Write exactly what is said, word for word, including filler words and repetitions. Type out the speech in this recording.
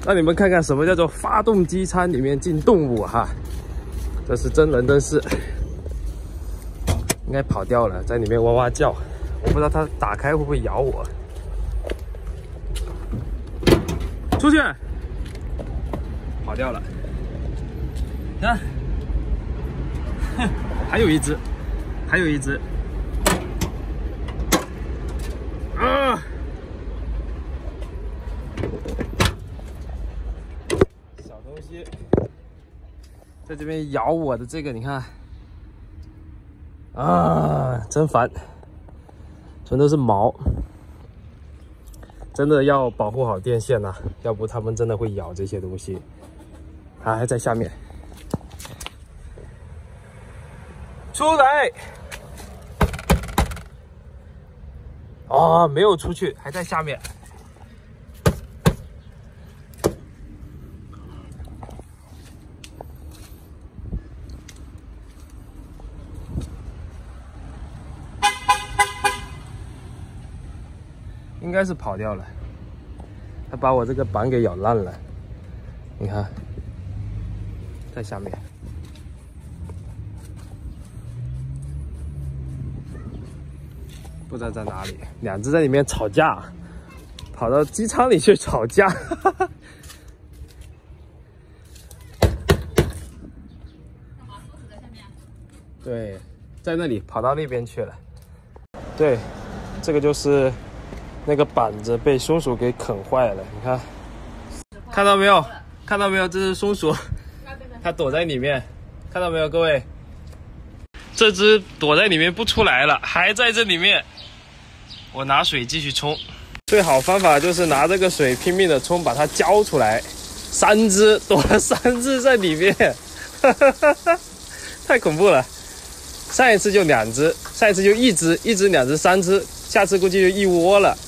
让你们看看什么叫做发动机舱里面进动物哈，这是真人真事。应该跑掉了，在里面哇哇叫，我不知道它打开会不会咬我。出去，跑掉了。看，还有一只，还有一只。啊！小东西在这边咬我的这个，你看。啊，真烦，全都是毛，真的要保护好电线呐、啊，要不它们真的会咬这些东西。它还在下面，出来！哦，没有出去，还在下面。应该是跑掉了，它把我这个板给咬烂了。你看，在下面，不知道在哪里。两只在里面吵架，跑到机舱里去吵架。对，在那里跑到那边去了。对，这个就是那个板子被松鼠给啃坏了。你看，看到没有？看到没有？这是松鼠，它躲在里面，看到没有，各位？这只躲在里面不出来了，还在这里面。我拿水继续冲，最好方法就是拿这个水拼命的冲，把它浇出来。三只躲了三只在里面，太恐怖了。上一次就两只，上一次就一只，一只、两只、三只，下次估计就一窝了。